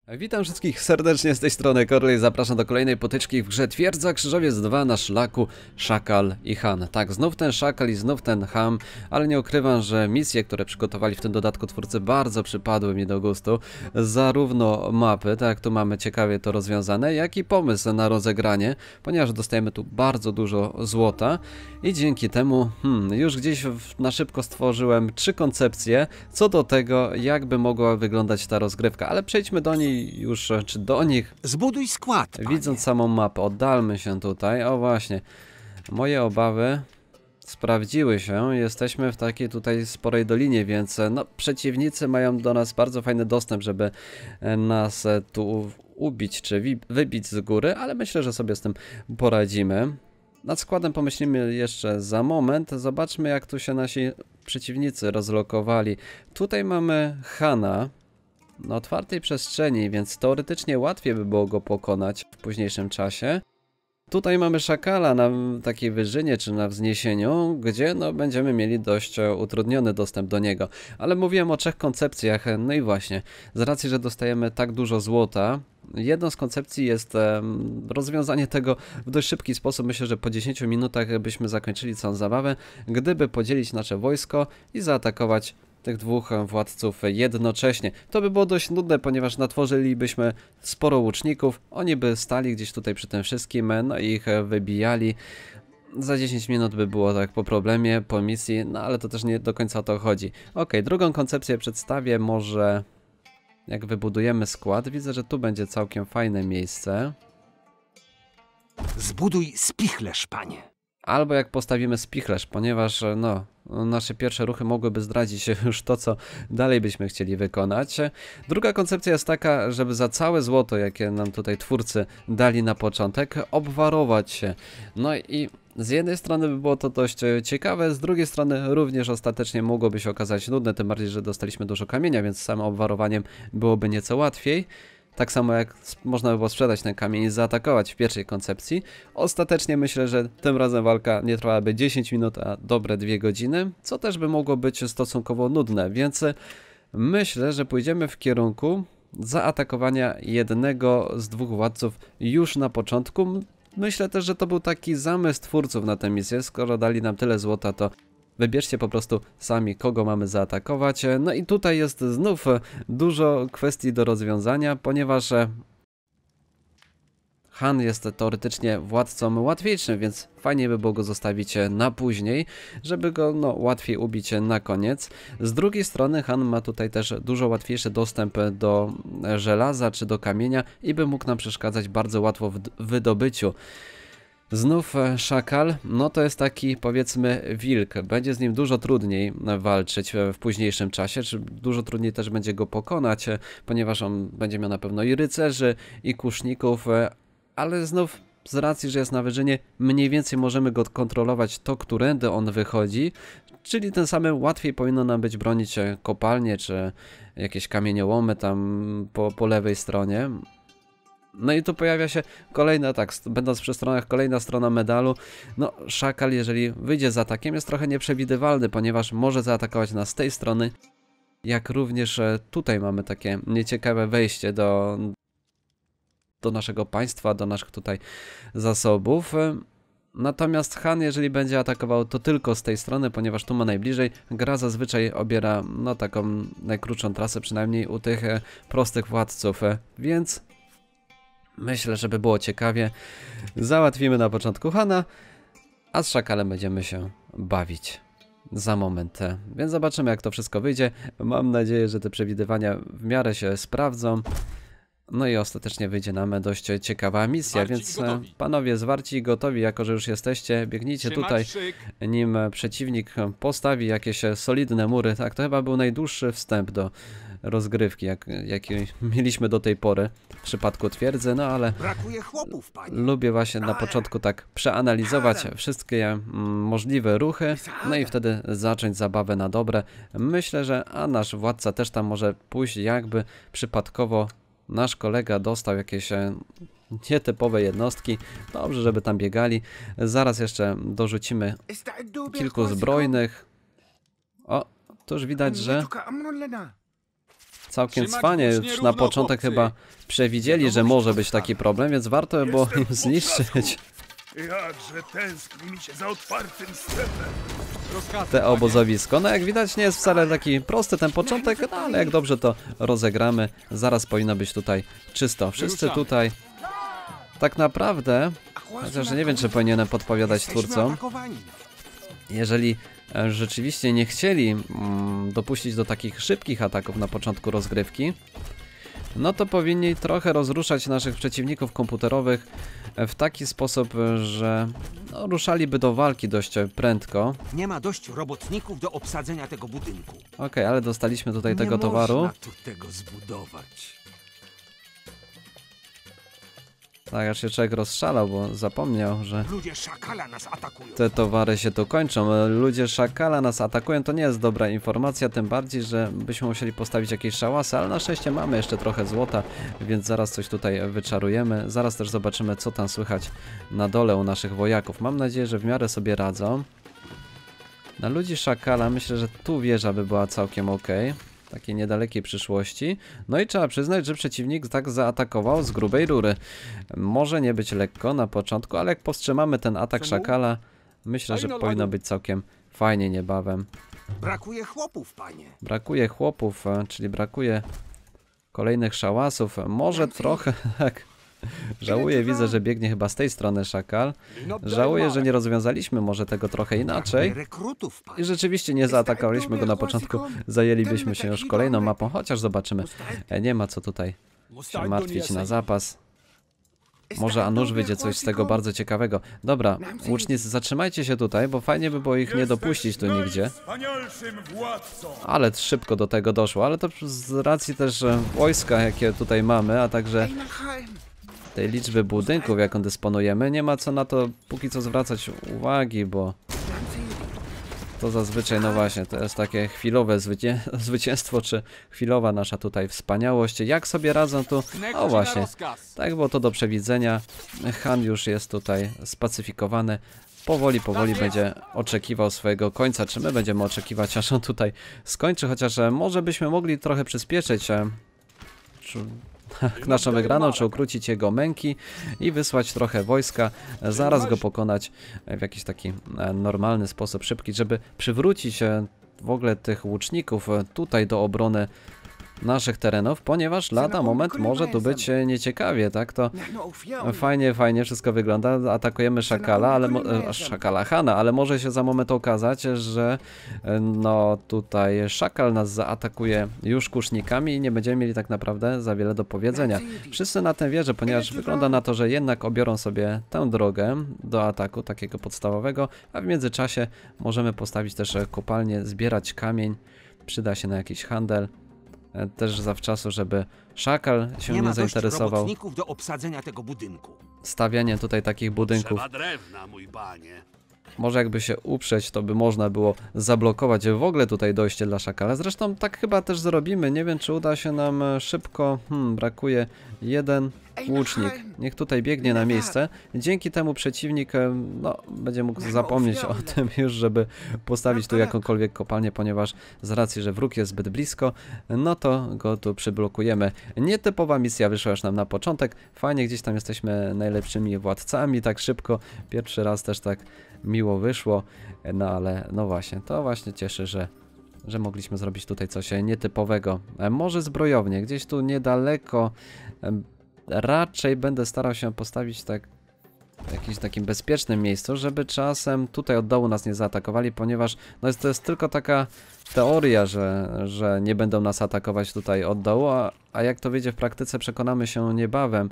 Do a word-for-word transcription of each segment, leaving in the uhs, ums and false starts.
Witam wszystkich serdecznie z tej strony Korley, zapraszam do kolejnej potyczki w grze Twierdza Krzyżowiec dwa na szlaku Szakal i Han. Tak, znów ten Szakal i znów ten Han, ale nie ukrywam, że misje, które przygotowali w tym dodatku twórcy, bardzo przypadły mi do gustu. Zarówno mapy, tak jak tu mamy ciekawie to rozwiązane, jak i pomysł na rozegranie, ponieważ dostajemy tu bardzo dużo złota i dzięki temu hmm, już gdzieś w, na szybko stworzyłem trzy koncepcje co do tego, jak by mogła wyglądać ta rozgrywka, ale przejdźmy do niej już, czy do nich. Zbuduj skład, panie. Widząc samą mapę, oddalmy się tutaj. O właśnie, moje obawy sprawdziły się. Jesteśmy w takiej tutaj sporej dolinie, więc no, przeciwnicy mają do nas bardzo fajny dostęp, żeby nas tu ubić, czy wybić z góry, ale myślę, że sobie z tym poradzimy. Nad składem pomyślimy jeszcze za moment. Zobaczmy, jak tu się nasi przeciwnicy rozlokowali. Tutaj mamy Hana na otwartej przestrzeni, więc teoretycznie łatwiej by było go pokonać w późniejszym czasie. Tutaj mamy Szakala na takiej wyżynie czy na wzniesieniu, gdzie no, będziemy mieli dość utrudniony dostęp do niego. Ale mówiłem o trzech koncepcjach, no i właśnie, z racji, że dostajemy tak dużo złota, jedną z koncepcji jest um, rozwiązanie tego w dość szybki sposób. Myślę, że po dziesięciu minutach byśmy zakończyli całą zabawę, gdyby podzielić nasze wojsko i zaatakować tych dwóch władców jednocześnie. To by było dość nudne, ponieważ natworzylibyśmy sporo łuczników, oni by stali gdzieś tutaj przy tym wszystkim, no i ich wybijali. Za dziesięć minut by było tak po problemie, po misji, no ale to też nie do końca o to chodzi. Ok, drugą koncepcję przedstawię może jak wybudujemy skład. Widzę, że tu będzie całkiem fajne miejsce. Zbuduj spichlerz, panie. Albo jak postawimy spichlerz, ponieważ no, nasze pierwsze ruchy mogłyby zdradzić już to, co dalej byśmy chcieli wykonać. Druga koncepcja jest taka, żeby za całe złoto, jakie nam tutaj twórcy dali na początek, obwarować się. No i z jednej strony by było to dość ciekawe, z drugiej strony również ostatecznie mogłoby się okazać nudne, tym bardziej, że dostaliśmy dużo kamienia, więc z samym obwarowaniem byłoby nieco łatwiej. Tak samo jak można by było sprzedać ten kamień i zaatakować w pierwszej koncepcji. Ostatecznie myślę, że tym razem walka nie trwałaby dziesięć minut, a dobre dwie godziny, co też by mogło być stosunkowo nudne, więc myślę, że pójdziemy w kierunku zaatakowania jednego z dwóch władców już na początku. Myślę też, że to był taki zamysł twórców na tę misję, skoro dali nam tyle złota, to wybierzcie po prostu sami, kogo mamy zaatakować. No i tutaj jest znów dużo kwestii do rozwiązania, ponieważ Han jest teoretycznie władcą łatwiejszym, więc fajnie by było go zostawić na później, żeby go no, łatwiej ubić na koniec. Z drugiej strony Han ma tutaj też dużo łatwiejszy dostęp do żelaza czy do kamienia i by mógł nam przeszkadzać bardzo łatwo w wydobyciu. Znów Szakal, no to jest taki powiedzmy wilk, będzie z nim dużo trudniej walczyć w późniejszym czasie, czy dużo trudniej też będzie go pokonać, ponieważ on będzie miał na pewno i rycerzy, i kuszników, ale znów z racji, że jest na wyżynie, mniej więcej możemy go kontrolować to, którędy on wychodzi, czyli tym samym łatwiej powinno nam być bronić kopalnie, czy jakieś kamieniołomy tam po, po lewej stronie. No i tu pojawia się kolejna, tak, będąc przy stronach, kolejna strona medalu. No, Szakal, jeżeli wyjdzie z atakiem, jest trochę nieprzewidywalny, ponieważ może zaatakować nas z tej strony, jak również tutaj mamy takie nieciekawe wejście do, do naszego państwa, do naszych tutaj zasobów. Natomiast Han, jeżeli będzie atakował, to tylko z tej strony, ponieważ tu ma najbliżej. Gra zazwyczaj obiera, no, taką najkrótszą trasę, przynajmniej u tych prostych władców, więc myślę, żeby było ciekawie. Załatwimy na początku Hana, a z Szakalem będziemy się bawić za moment. Więc zobaczymy, jak to wszystko wyjdzie. Mam nadzieję, że te przewidywania w miarę się sprawdzą. No i ostatecznie wyjdzie nam dość ciekawa misja, więc panowie zwarci i gotowi, jako że już jesteście, biegnijcie tutaj, nim przeciwnik postawi jakieś solidne mury. Tak, to chyba był najdłuższy wstęp do rozgrywki, jak, jaki mieliśmy do tej pory w przypadku twierdzy, no ale Brakuje chłopów, panie. Lubię właśnie na początku tak przeanalizować wszystkie mm, możliwe ruchy, no i wtedy zacząć zabawę na dobre. Myślę, że a nasz władca też tam może pójść, jakby przypadkowo nasz kolega dostał jakieś nietypowe jednostki. Dobrze, żeby tam biegali. Zaraz jeszcze dorzucimy kilku zbrojnych. O, to już widać, że całkiem cwanie. Już na początek chyba przewidzieli, że może być taki problem, więc warto by było im zniszczyć Jakże tęskni mi się za otwartym stepem. te obozowisko. No jak widać nie jest wcale taki prosty ten początek, no ale jak dobrze to rozegramy, zaraz powinno być tutaj czysto. Wszyscy tutaj tak naprawdę, chociaż nie wiem czy powinienem podpowiadać twórcom, jeżeli e, rzeczywiście nie chcieli mm, dopuścić do takich szybkich ataków na początku rozgrywki, no to powinni trochę rozruszać naszych przeciwników komputerowych w taki sposób, że no, ruszaliby do walki dość prędko. Nie ma dość robotników do obsadzenia tego budynku. Okej, okay, ale dostaliśmy tutaj tego nie towaru. Można tu tego zbudować. Tak, aż się człowiek rozszalał, bo zapomniał, że Ludzie szakala nas atakują. te towary się tu kończą. Ludzie szakala nas atakują, to nie jest dobra informacja, tym bardziej, że byśmy musieli postawić jakieś szałasy, ale na szczęście mamy jeszcze trochę złota, więc zaraz coś tutaj wyczarujemy. Zaraz też zobaczymy, co tam słychać na dole u naszych wojaków. Mam nadzieję, że w miarę sobie radzą. Na ludzi szakala myślę, że tu wieża by była całkiem ok. Takiej niedalekiej przyszłości. No i trzeba przyznać, że przeciwnik tak zaatakował z grubej rury. Może nie być lekko na początku, ale jak powstrzymamy ten atak szakala, myślę, że powinno być całkiem fajnie niebawem. Brakuje chłopów, panie. Brakuje chłopów, czyli brakuje kolejnych szałasów. Może trochę tak. Żałuję, widzę, że biegnie chyba z tej strony szakal. Żałuję, że nie rozwiązaliśmy może tego trochę inaczej. I rzeczywiście nie zaatakowaliśmy go na początku. Zajęlibyśmy się już kolejną mapą, chociaż zobaczymy. Nie ma co tutaj się martwić na zapas. Może a nuż wyjdzie coś z tego bardzo ciekawego. Dobra, łucznicy, zatrzymajcie się tutaj, bo fajnie by było ich nie dopuścić tu nigdzie. Ale szybko do tego doszło, ale to z racji też wojska, jakie tutaj mamy, a także tej liczby budynków, jaką dysponujemy, nie ma co na to póki co zwracać uwagi, bo to zazwyczaj, no właśnie, to jest takie chwilowe zwycię zwycięstwo, czy chwilowa nasza tutaj wspaniałość. Jak sobie radzą tu? O właśnie, tak było to do przewidzenia. Han już jest tutaj spacyfikowany. Powoli, powoli będzie oczekiwał swojego końca. Czy my będziemy oczekiwać, aż on tutaj skończy? Chociaż może byśmy mogli trochę przyspieszyć czy naszą wygraną, czy ukrócić jego męki i wysłać trochę wojska, zaraz go pokonać w jakiś taki normalny sposób, szybki, żeby przywrócić w ogóle tych łuczników tutaj do obrony naszych terenów, ponieważ lada moment może tu być nieciekawie, tak? To fajnie, fajnie wszystko wygląda. Atakujemy szakala, ale szakala Hana, ale może się za moment okazać, że no tutaj szakal nas zaatakuje już kusznikami i nie będziemy mieli tak naprawdę za wiele do powiedzenia. Wszyscy na tym wierzą, ponieważ wygląda na to, że jednak obiorą sobie tę drogę do ataku takiego podstawowego, a w międzyczasie możemy postawić też kopalnię, zbierać kamień, przyda się na jakiś handel. Też zawczasu, żeby szakal się nie, nie zainteresował do obsadzenia tego budynku. Stawianie tutaj takich budynków. Drewna, mój panie. Może jakby się uprzeć, to by można było zablokować w ogóle tutaj dojście dla szakala. Zresztą tak chyba też zrobimy. Nie wiem, czy uda się nam szybko. Hmm, brakuje jeden łucznik. Niech tutaj biegnie na miejsce. Dzięki temu przeciwnik no, będzie mógł zapomnieć o tym już, żeby postawić tu jakąkolwiek kopalnię, ponieważ z racji, że wróg jest zbyt blisko, no to go tu przyblokujemy. Nietypowa misja wyszła już nam na początek. Fajnie, gdzieś tam jesteśmy najlepszymi władcami, tak szybko. Pierwszy raz też tak miło wyszło, no ale no właśnie, to właśnie cieszy, że że mogliśmy zrobić tutaj coś nietypowego. Może zbrojownie, gdzieś tu niedaleko. Raczej będę starał się postawić tak w jakimś takim bezpiecznym miejscu, żeby czasem tutaj od dołu nas nie zaatakowali, ponieważ no jest, to jest tylko taka teoria, że, że nie będą nas atakować tutaj od dołu, a, a jak to wyjdzie w praktyce, przekonamy się niebawem.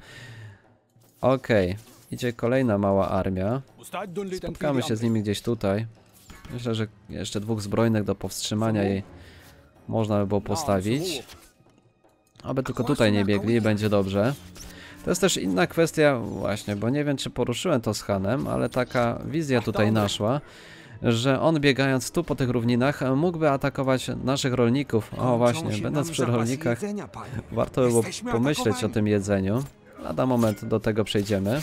Okej, okay. Idzie kolejna mała armia. Spotkamy się z nimi gdzieś tutaj. Myślę, że jeszcze dwóch zbrojnych do powstrzymania jej można by było postawić. Aby tylko tutaj nie biegli, będzie dobrze. To jest też inna kwestia właśnie, bo nie wiem, czy poruszyłem to z Hanem, ale taka wizja tutaj naszła, że on biegając tu po tych równinach mógłby atakować naszych rolników. O właśnie, będąc przy rolnikach, warto by było pomyśleć o tym jedzeniu. Lada moment do tego przejdziemy.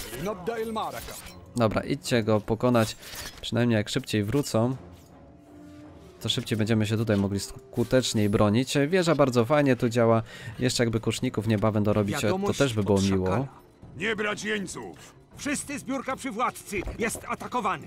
Dobra, idźcie go pokonać, przynajmniej jak szybciej wrócą. to szybciej będziemy się tutaj mogli skuteczniej bronić. Wieża bardzo fajnie tu działa. Jeszcze jakby kuszników niebawem dorobić, to Wiadomość też by było od miło. szakala. Nie brać jeńców! Wszyscy zbiórka przywładcy jest atakowany.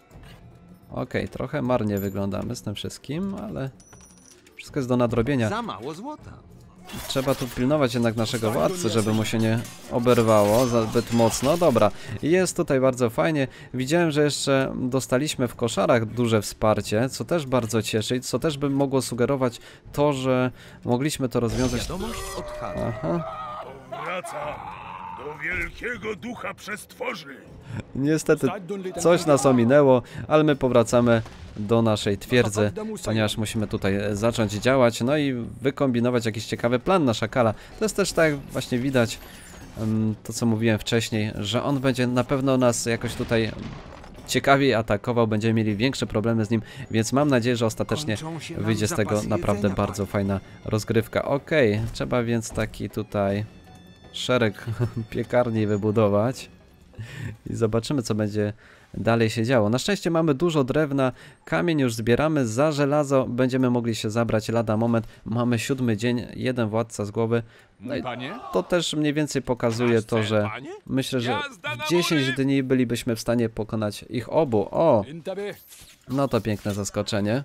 Okej, trochę marnie wyglądamy z tym wszystkim, ale wszystko jest do nadrobienia. Za mało złota. Trzeba tu pilnować jednak naszego władcy, żeby mu się nie oberwało zbyt mocno. Dobra, jest tutaj bardzo fajnie. Widziałem, że jeszcze dostaliśmy w koszarach duże wsparcie, co też bardzo cieszy, co też by mogło sugerować to, że mogliśmy to rozwiązać. Wiadomość od Hala. Aha. Wracam do wielkiego ducha przestworzy! Niestety coś nas ominęło, ale my powracamy do naszej twierdzy, ponieważ musimy tutaj zacząć działać, no i wykombinować jakiś ciekawy plan na szakala. To jest też tak jak właśnie widać um, to, co mówiłem wcześniej, że on będzie na pewno nas jakoś tutaj ciekawiej atakował, będziemy mieli większe problemy z nim, więc mam nadzieję, że ostatecznie wyjdzie z tego naprawdę bardzo fajna rozgrywka. Okej, trzeba więc taki tutaj szereg piekarni wybudować i zobaczymy, co będzie dalej się działo. Na szczęście mamy dużo drewna, kamień już zbieramy, za żelazo będziemy mogli się zabrać lada moment. Mamy siódmy dzień, jeden władca z głowy. No i to też mniej więcej pokazuje to, że myślę, że w dziesięć dni bylibyśmy w stanie pokonać ich obu. O! No to piękne zaskoczenie.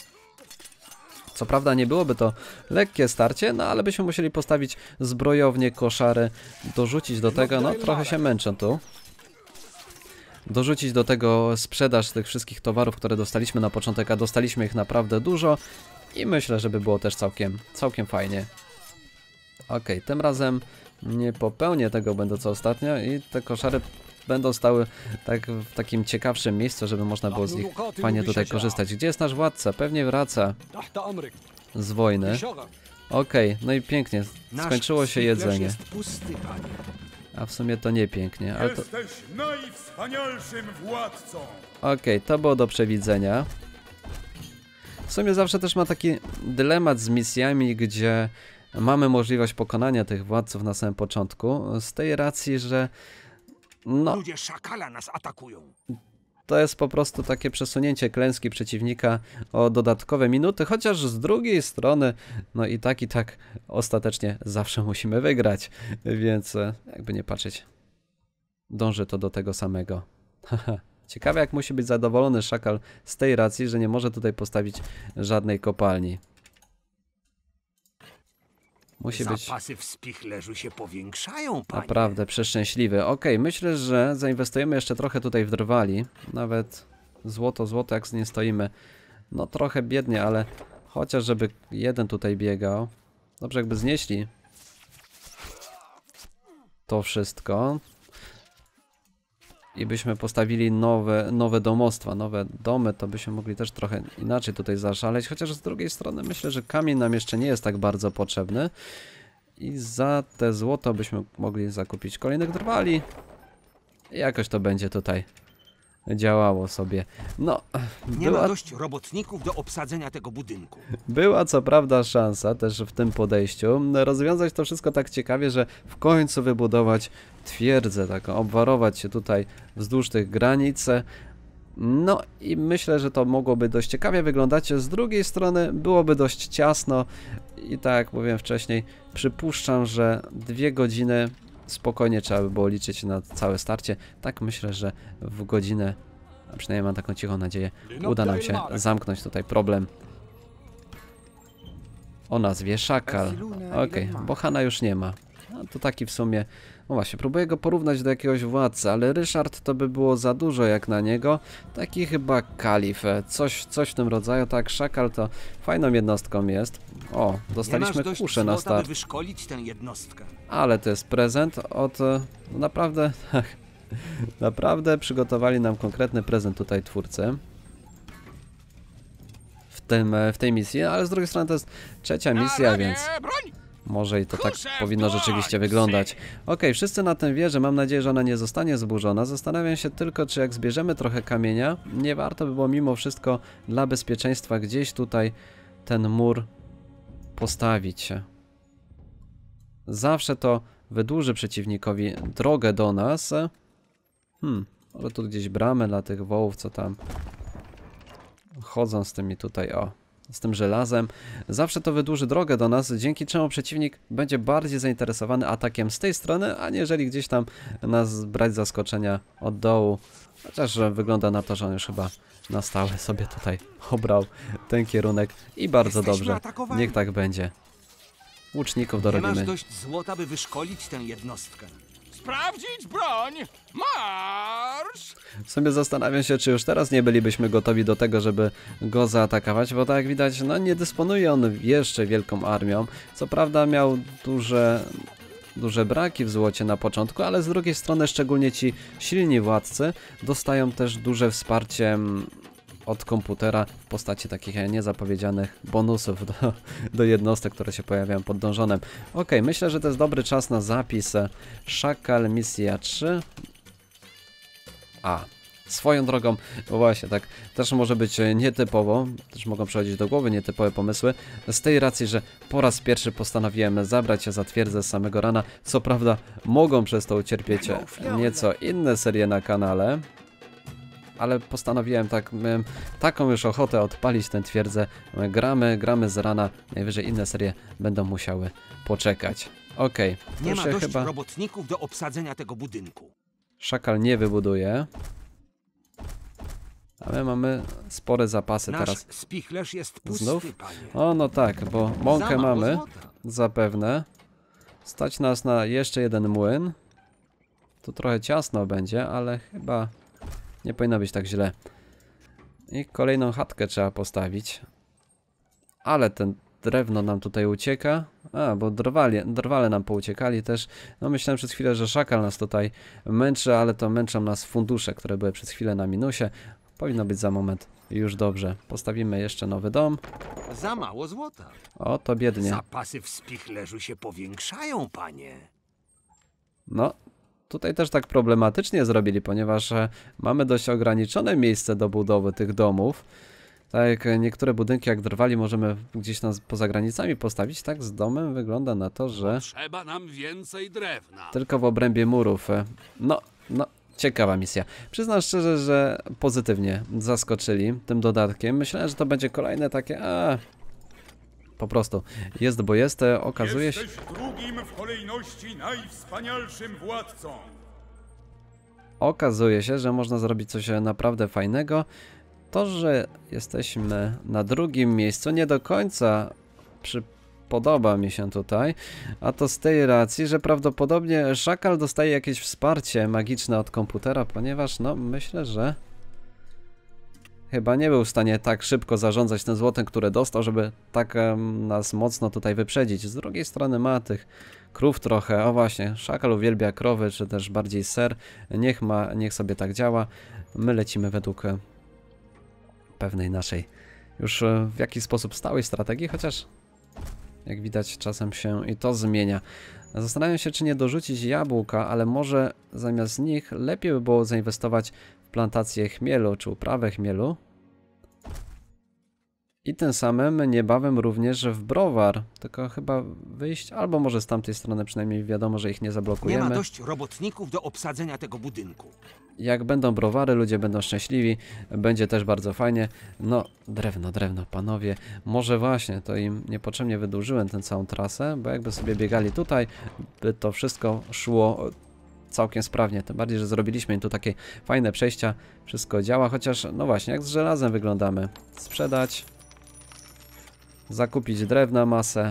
Co prawda nie byłoby to lekkie starcie, no ale byśmy musieli postawić zbrojownię, koszary, dorzucić do tego, no trochę się męczę tu. Dorzucić do tego sprzedaż tych wszystkich towarów, które dostaliśmy na początek, a dostaliśmy ich naprawdę dużo i myślę, że by było też całkiem, całkiem fajnie. Ok, tym razem nie popełnię tego będę co ostatnio i te koszary będą stały tak w takim ciekawszym miejscu, żeby można było z nich fajnie tutaj korzystać. Gdzie jest nasz władca? Pewnie wraca z wojny. Okej, no i pięknie, skończyło się jedzenie. A w sumie to nie pięknie, ale to... Jesteś najwspanialszym władcą! Okej, to było do przewidzenia. W sumie zawsze też ma taki dylemat z misjami, gdzie mamy możliwość pokonania tych władców na samym początku, z tej racji, że no, Ludzie szakala nas atakują. to jest po prostu takie przesunięcie klęski przeciwnika o dodatkowe minuty, chociaż z drugiej strony, no i tak i tak ostatecznie zawsze musimy wygrać, więc jakby nie patrzeć, dąży to do tego samego. Ciekawe, jak musi być zadowolony szakal z tej racji, że nie może tutaj postawić żadnej kopalni. Musi być Zapasy w spichlerzu się powiększają, panie. naprawdę przeszczęśliwy. Okej, myślę, że zainwestujemy jeszcze trochę tutaj w drwali. Nawet złoto, złoto jak z nie stoimy. No trochę biednie, ale chociaż żeby jeden tutaj biegał. Dobrze, jakby znieśli to wszystko. I byśmy postawili nowe, nowe domostwa, nowe domy, to byśmy mogli też trochę inaczej tutaj zaszaleć. Chociaż z drugiej strony myślę, że kamień nam jeszcze nie jest tak bardzo potrzebny. I za te złoto byśmy mogli zakupić kolejnych drwali. I jakoś to będzie tutaj działało sobie. No, Nie była, ma dość robotników do obsadzenia tego budynku. była co prawda szansa też w tym podejściu rozwiązać to wszystko tak ciekawie, że w końcu wybudować twierdzę taką, obwarować się tutaj wzdłuż tych granic. No i myślę, że to mogłoby dość ciekawie wyglądać. Z drugiej strony byłoby dość ciasno i tak jak mówiłem wcześniej, przypuszczam, że dwie godziny spokojnie trzeba by było liczyć na całe starcie. Tak myślę, że w godzinę, a przynajmniej mam taką cichą nadzieję, uda nam się zamknąć tutaj problem o nazwie Szakal. Okej, okay, Bohana już nie ma. No to taki w sumie, no właśnie, próbuję go porównać do jakiegoś władcy, ale Ryszard to by było za dużo jak na niego. Taki chyba kalif, coś, coś w tym rodzaju, tak, Szakal to fajną jednostką jest. O, dostaliśmy kuszę na start. By wyszkolić tę jednostkę. Ale to jest prezent od, no naprawdę, naprawdę przygotowali nam konkretny prezent tutaj twórcy. W, tym, w tej misji, ale z drugiej strony to jest trzecia misja, więc może i to tak powinno rzeczywiście wyglądać. Ok, wszyscy na tym wierzą, mam nadzieję, że ona nie zostanie zburzona. Zastanawiam się tylko, czy jak zbierzemy trochę kamienia, nie warto by było mimo wszystko dla bezpieczeństwa gdzieś tutaj ten mur postawić. Zawsze to wydłuży przeciwnikowi drogę do nas. Hmm, może tu gdzieś bramę dla tych wołów, co tam chodzą z tymi tutaj, o, z tym żelazem. Zawsze to wydłuży drogę do nas, dzięki czemu przeciwnik będzie bardziej zainteresowany atakiem z tej strony, aniżeli gdzieś tam nas brać zaskoczenia od dołu. Chociaż wygląda na to, że on już chyba na stałe sobie tutaj obrał ten kierunek i bardzo Jesteśmy dobrze. atakowani. Niech tak będzie. Łuczników Nie masz dorobimy. dość złota, by wyszkolić tę jednostkę. Sprawdzić broń! Marsz! W sumie zastanawiam się, czy już teraz nie bylibyśmy gotowi do tego, żeby go zaatakować, bo tak jak widać, no nie dysponuje on jeszcze wielką armią. Co prawda miał duże, duże braki w złocie na początku, ale z drugiej strony szczególnie ci silni władcy dostają też duże wsparcie mm, od komputera w postaci takich niezapowiedzianych bonusów do, do jednostek, które się pojawiają pod dążonem. Ok, myślę, że to jest dobry czas na zapis. Szakal misja trzy. A, swoją drogą, bo właśnie tak, też może być nietypowo, też mogą przychodzić do głowy nietypowe pomysły, z tej racji, że po raz pierwszy postanowiłem zabrać się za twierdzę z samego rana. Co prawda mogą przez to ucierpieć nieco inne serie na kanale, ale postanowiłem tak, miałem taką już ochotę odpalić tę twierdzę. Gramy, gramy z rana, najwyżej inne serie będą musiały poczekać. Okej, Nie to ma się dość chyba robotników do obsadzenia tego budynku. Szakal nie wybuduje. A my mamy spore zapasy Nasz teraz. spichlerz jest pusty, Znów? panie. O, no tak, bo Za mąkę mało mamy, złota. zapewne. Stać nas na jeszcze jeden młyn. Tu trochę ciasno będzie, ale chyba nie powinno być tak źle. I kolejną chatkę trzeba postawić. Ale ten drewno nam tutaj ucieka. A, bo drwale, drwale nam pouciekali też. No myślałem przez chwilę, że szakal nas tutaj męczy, ale to męczą nas fundusze, które były przez chwilę na minusie. Powinno być za moment już dobrze. Postawimy jeszcze nowy dom. Za mało złota. O, to biednie. Zapasy w spichlerzu się powiększają, panie. No, tutaj też tak problematycznie zrobili, ponieważ e, mamy dość ograniczone miejsce do budowy tych domów. Tak jak niektóre budynki jak drwali możemy gdzieś tam poza granicami postawić, tak z domem wygląda na to, że Trzeba nam więcej drewna. tylko w obrębie murów. e, No, no, ciekawa misja. Przyznam szczerze, że pozytywnie zaskoczyli tym dodatkiem. Myślałem, że to będzie kolejne takie, a po prostu jest, bo jest. e, Okazuje się... Jesteś drugim w kolejności najwspanialszym władcą. Okazuje się, że można zrobić coś naprawdę fajnego. To, że jesteśmy na drugim miejscu, nie do końca przypodoba mi się tutaj, a to z tej racji, że prawdopodobnie Szakal dostaje jakieś wsparcie magiczne od komputera, ponieważ no myślę, że chyba nie był w stanie tak szybko zarządzać tym złotem, które dostał, żeby tak um, nas mocno tutaj wyprzedzić. Z drugiej strony ma tych krów trochę, o właśnie, Szakal uwielbia krowy, czy też bardziej ser, niech ma, niech sobie tak działa. My lecimy według pewnej naszej już w jakiś sposób stałej strategii, chociaż jak widać czasem się i to zmienia. Zastanawiam się, czy nie dorzucić jabłka, ale może zamiast nich lepiej by było zainwestować w plantację chmielu, czy uprawę chmielu. I tym samym niebawem również w browar, tylko chyba wyjść, albo może z tamtej strony przynajmniej wiadomo, że ich nie Nie zablokujemy. ma dość robotników do obsadzenia tego budynku. Jak będą browary, ludzie będą szczęśliwi, będzie też bardzo fajnie. No, drewno, drewno, panowie. Może właśnie, to im niepotrzebnie wydłużyłem tę całą trasę, bo jakby sobie biegali tutaj, by to wszystko szło całkiem sprawnie. Tym bardziej, że zrobiliśmy im tu takie fajne przejścia, wszystko działa, chociaż no właśnie, jak z żelazem wyglądamy. Sprzedać, zakupić drewna masę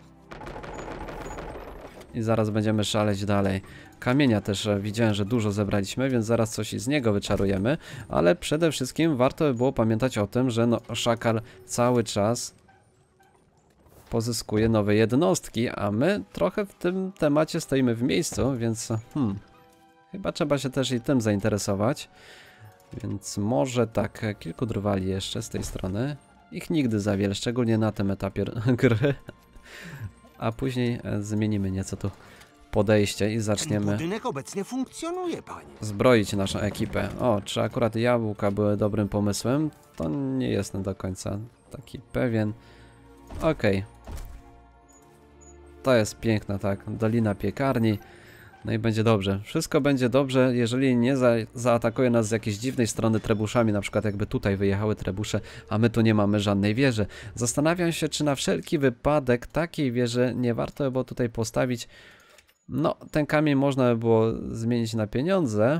i zaraz będziemy szaleć dalej. Kamienia też widziałem, że dużo zebraliśmy, więc zaraz coś z niego wyczarujemy, ale przede wszystkim warto by było pamiętać o tym, że no, Szakal cały czas pozyskuje nowe jednostki, a my trochę w tym temacie stoimy w miejscu, więc hmm, chyba trzeba się też i tym zainteresować. Więc może tak, kilku drwali jeszcze z tej strony. Ich nigdy za wiele, szczególnie na tym etapie gry. A później zmienimy nieco tu podejście i Ten zaczniemy budynek obecnie funkcjonuje, panie. zbroić naszą ekipę. O, czy akurat jabłka były dobrym pomysłem? To nie jestem do końca taki pewien. Okej. To jest piękna, tak, Dolina Piekarni. No i będzie dobrze. Wszystko będzie dobrze, jeżeli nie za zaatakuje nas z jakiejś dziwnej strony trebuszami, na przykład jakby tutaj wyjechały trebusze, a my tu nie mamy żadnej wieży. Zastanawiam się, czy na wszelki wypadek takiej wieży nie warto by było tutaj postawić. No, ten kamień można by było zmienić na pieniądze.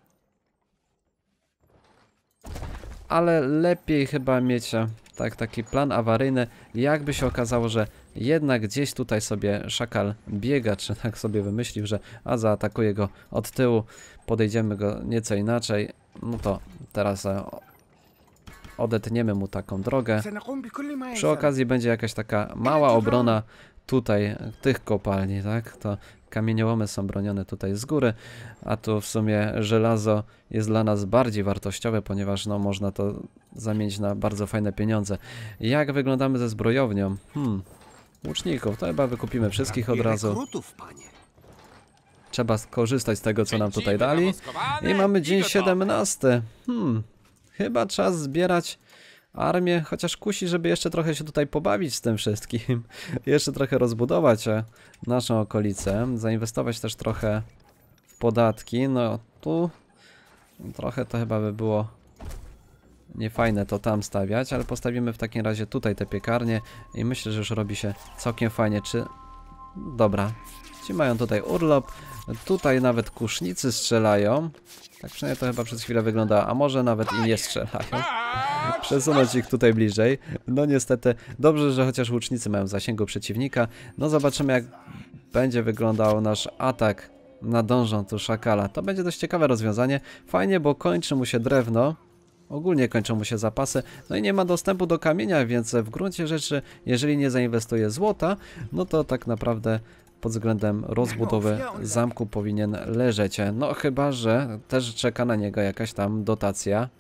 Ale lepiej chyba mieć tak, taki plan awaryjny, jakby się okazało, że jednak gdzieś tutaj sobie szakal biega, czy tak sobie wymyślił, że a zaatakuje go od tyłu, podejdziemy go nieco inaczej, no to teraz e, odetniemy mu taką drogę. Przy okazji będzie jakaś taka mała obrona tutaj tych kopalni, tak? To kamieniołomy są bronione tutaj z góry, a tu w sumie żelazo jest dla nas bardziej wartościowe, ponieważ no, można to zamienić na bardzo fajne pieniądze. Jak wyglądamy ze zbrojownią? Hmm, łuczników, to chyba wykupimy wszystkich od razu. Rekrutów, panie. Trzeba skorzystać z tego, co nam tutaj dali. I mamy dzień siedemnasty. Hmm, chyba czas zbierać armię, chociaż kusi, żeby jeszcze trochę się tutaj pobawić z tym wszystkim. Jeszcze trochę rozbudować naszą okolicę. Zainwestować też trochę w podatki. No tu trochę to chyba by było niefajne to tam stawiać, ale postawimy w takim razie tutaj te piekarnie i myślę, że już robi się całkiem fajnie. Czy... Dobra. Ci mają tutaj urlop. Tutaj nawet kusznicy strzelają. Tak przynajmniej to chyba przez chwilę wygląda, a może nawet i nie strzelają. Przesunąć ich tutaj bliżej. No niestety, dobrze, że chociaż łucznicy mają w zasięgu przeciwnika. No zobaczymy, jak będzie wyglądał nasz atak na dążą tu szakala. To będzie dość ciekawe rozwiązanie. Fajnie, bo kończy mu się drewno. Ogólnie kończą mu się zapasy. No i nie ma dostępu do kamienia, więc w gruncie rzeczy, jeżeli nie zainwestuje złota, no to tak naprawdę pod względem rozbudowy zamku powinien leżeć. No chyba, że też czeka na niego jakaś tam dotacja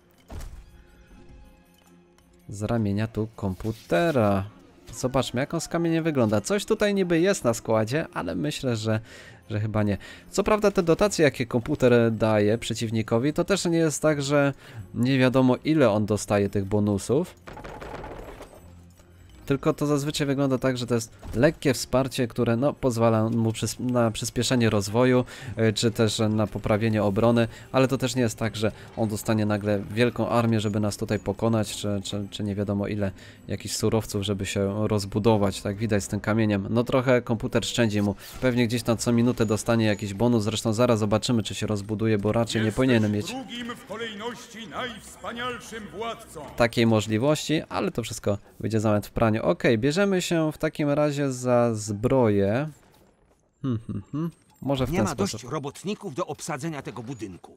z ramienia tu komputera. Zobaczmy, jak on z kamieniem wygląda. Coś tutaj niby jest na składzie, ale myślę, że, że chyba nie. Co prawda te dotacje, jakie komputer daje przeciwnikowi, to też nie jest tak, że nie wiadomo, ile on dostaje tych bonusów. Tylko to zazwyczaj wygląda tak, że to jest lekkie wsparcie, które no, pozwala mu przys na przyspieszenie rozwoju, yy, czy też na poprawienie obrony, ale to też nie jest tak, że on dostanie nagle wielką armię, żeby nas tutaj pokonać, czy, czy, czy nie wiadomo ile jakichś surowców, żeby się rozbudować, tak widać z tym kamieniem. No trochę komputer szczędzi mu, pewnie gdzieś tam co minutę dostanie jakiś bonus, zresztą zaraz zobaczymy, czy się rozbuduje, bo raczej nie powinienem mieć drugim w kolejności najwspanialszym władcą. takiej możliwości, ale to wszystko wyjdzie zamiast w praniu. Ok, bierzemy się w takim razie za zbroję. Hmm, hmm, hmm. Może w Nie ten ma sposób. dość robotników do obsadzenia tego budynku.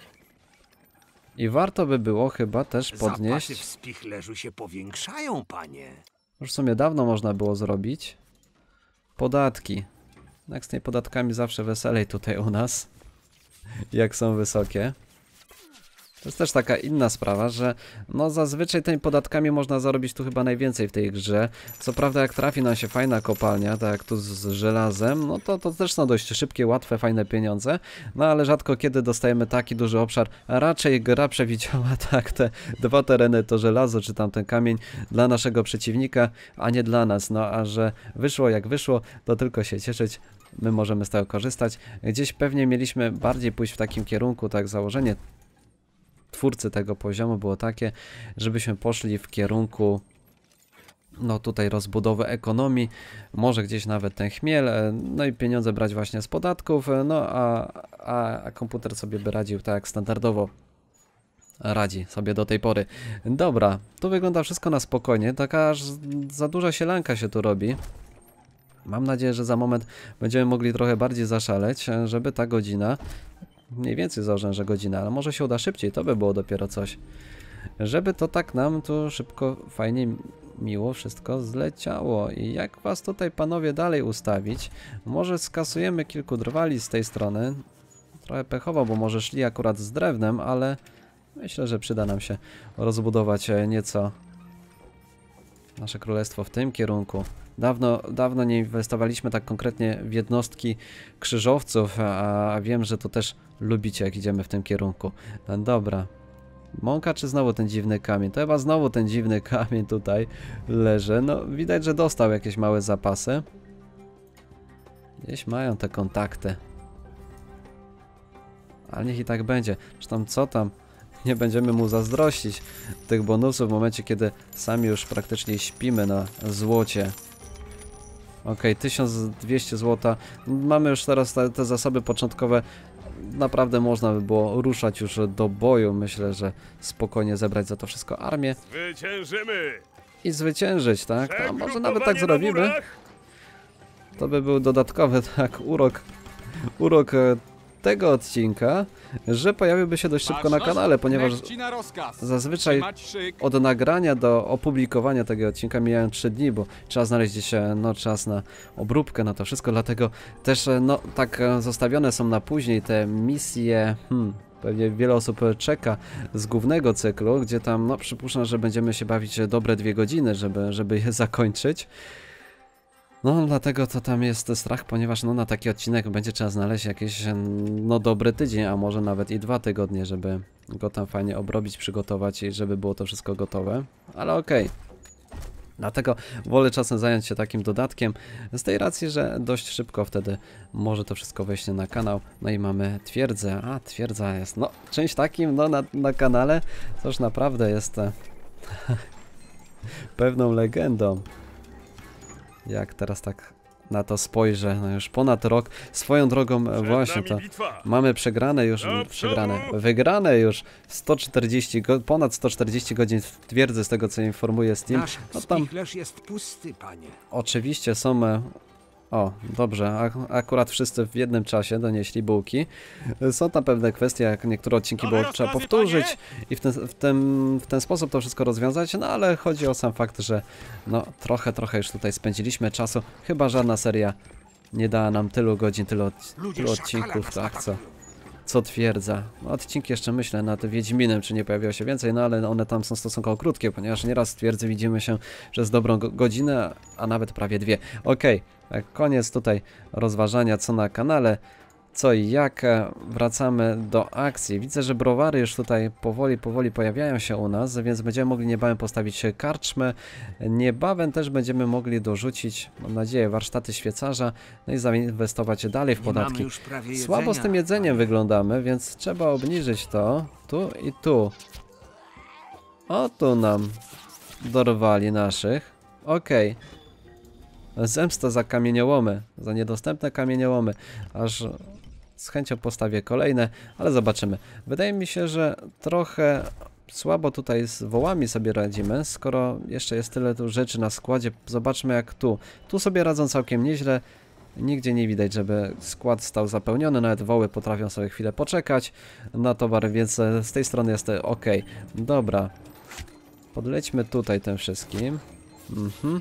I warto by było chyba też Zapasy podnieść. w spichlerzu się powiększają, panie. Już w sumie dawno można było zrobić. Podatki. Jak z tymi podatkami zawsze weselej tutaj u nas. Jak są wysokie. To jest też taka inna sprawa, że no zazwyczaj tymi podatkami można zarobić tu chyba najwięcej w tej grze. Co prawda jak trafi nam się fajna kopalnia, tak jak tu z żelazem, no to to też są dość szybkie, łatwe, fajne pieniądze. No ale rzadko kiedy dostajemy taki duży obszar. A raczej gra przewidziała tak te dwa tereny, to żelazo czy tamten kamień dla naszego przeciwnika, a nie dla nas. No a że wyszło jak wyszło, to tylko się cieszyć. My możemy z tego korzystać. Gdzieś pewnie mieliśmy bardziej pójść w takim kierunku, tak założenie twórcy tego poziomu było takie, żebyśmy poszli w kierunku no tutaj rozbudowy ekonomii, może gdzieś nawet ten chmiel, no i pieniądze brać właśnie z podatków, no a, a, a komputer sobie by radził tak jak standardowo radzi sobie do tej pory. Dobra, tu wygląda wszystko na spokojnie, taka aż za duża sielanka się tu robi. Mam nadzieję, że za moment będziemy mogli trochę bardziej zaszaleć, żeby ta godzina, mniej więcej założę, że godzina, ale może się uda szybciej, to by było dopiero coś. Żeby to tak nam tu szybko, fajnie, miło wszystko zleciało. I jak was tutaj panowie dalej ustawić? Może skasujemy kilku drwali z tej strony. Trochę pechowo, bo może szli akurat z drewnem, ale myślę, że przyda nam się rozbudować nieco nasze królestwo w tym kierunku. Dawno, dawno nie inwestowaliśmy tak konkretnie w jednostki krzyżowców, a wiem, że to też lubicie, jak idziemy w tym kierunku. Dobra. Mąka czy znowu ten dziwny kamień? To chyba znowu ten dziwny kamień tutaj leży. No widać, że dostał jakieś małe zapasy. Gdzieś mają te kontakty. Ale niech i tak będzie. Zresztą co tam? Nie będziemy mu zazdrościć tych bonusów w momencie, kiedy sami już praktycznie śpimy na złocie. Ok, tysiąc dwieście złota. Mamy już teraz te, te zasoby początkowe. Naprawdę można by było ruszać już do boju. Myślę, że spokojnie zebrać za to wszystko armię. Zwyciężymy! I zwyciężyć, tak? A może nawet tak Przegrupowanie na zrobimy? murach. To by był dodatkowy, tak, urok, urok e, tego odcinka, że pojawiłby się dość szybko na kanale, ponieważ Leci na rozkaz. zazwyczaj Trzymać szyk. od nagrania do opublikowania tego odcinka mijają trzy dni, bo trzeba znaleźć gdzieś e, no, czas na obróbkę, na to wszystko, dlatego też e, no tak e, zostawione są na później te misje, hmm, pewnie wiele osób czeka z głównego cyklu, gdzie tam, no przypuszczam, że będziemy się bawić dobre dwie godziny, żeby, żeby je zakończyć. No dlatego to tam jest strach, ponieważ no na taki odcinek będzie trzeba znaleźć jakiś no dobry tydzień, a może nawet i dwa tygodnie, żeby go tam fajnie obrobić, przygotować i żeby było to wszystko gotowe. Ale okej. Okay. Dlatego wolę czasem zająć się takim dodatkiem, z tej racji, że dość szybko wtedy może to wszystko wejść na kanał. No i mamy twierdzę, a twierdza jest, no czymś takim no na, na kanale, to już naprawdę jest pewną legendą. Jak teraz tak na to spojrzę, no już ponad rok, swoją drogą Przed właśnie to nami bitwa. mamy przegrane już, Do przegrane, przodu. wygrane już sto czterdzieści, go, ponad sto czterdzieści godzin w twierdzy z tego co informuje Steam. Nasz No tam spichlerz jest pusty, panie. oczywiście są... e, O, dobrze, ak akurat wszyscy w jednym czasie donieśli bułki. Są tam pewne kwestie, jak niektóre odcinki było Ale trzeba rozkazy, powtórzyć panie? i w ten, w, ten, w ten sposób to wszystko rozwiązać, no ale chodzi o sam fakt, że no trochę, trochę już tutaj spędziliśmy czasu. Chyba żadna seria nie dała nam tylu godzin, tylu, od, Ludzie tylu szakala odcinków, nas tak, co, atakują. co twierdza. No, odcinki jeszcze myślę nad Wiedźminem, czy nie pojawiło się więcej, no ale one tam są stosunkowo krótkie, ponieważ nieraz w twierdzy widzimy się przez dobrą go godzinę, a nawet prawie dwie. Okej, okay. Koniec tutaj rozważania co na kanale, co i jak. Wracamy do akcji. Widzę, że browary już tutaj powoli, powoli pojawiają się u nas, więc będziemy mogli niebawem postawić karczmę. Niebawem też będziemy mogli dorzucić, mam nadzieję, warsztaty świecarza, no i zainwestować dalej w Nie mamy podatki. już prawie Słabo z jedzenia, tym jedzeniem panie. wyglądamy, więc trzeba obniżyć to. Tu i tu. O, tu nam dorwali naszych. Okej. Okay. Zemsta za kamieniołomy, za niedostępne kamieniołomy. Aż z chęcią postawię kolejne, ale zobaczymy. Wydaje mi się, że trochę słabo tutaj z wołami sobie radzimy, skoro jeszcze jest tyle tu rzeczy na składzie. Zobaczmy jak tu. Tu sobie radzą całkiem nieźle. Nigdzie nie widać, żeby skład stał zapełniony, nawet woły potrafią sobie chwilę poczekać na towar, więc z tej strony jest ok. Dobra. Podlećmy tutaj tym wszystkim. Mhm.